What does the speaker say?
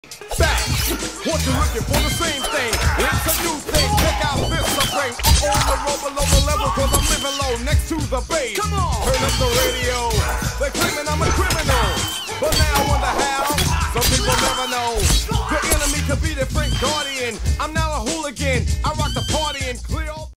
Back, what you looking for? The same thing. It's a new thing. Check out this suffering. I'm on the road below the level, cause I'm living low next to the base. Come on, turn up the radio. They're claiming I'm a criminal, but now I wonder how. Some people never know. The enemy could be the Frank Guardian. I'm not